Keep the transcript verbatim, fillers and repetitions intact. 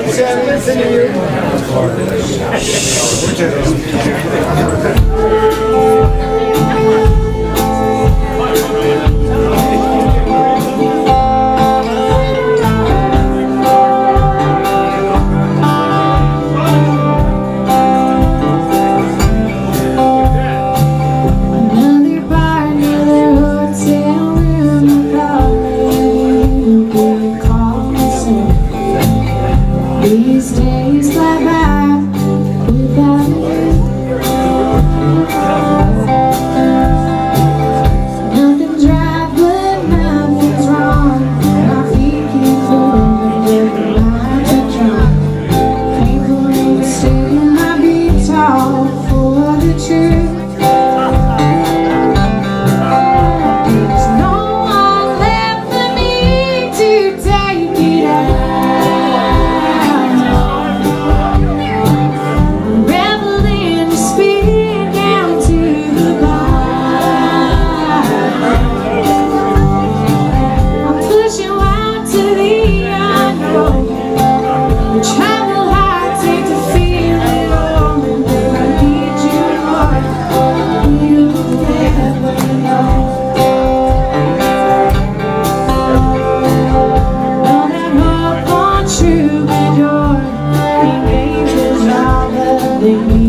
Sam, listen to you. These days fly by without you. Nothing's right, but nothing's wrong. My feet keep moving, but the lines are drawn. Can't believe it's still I be tall for the truth. There's no one left for me to take it out. They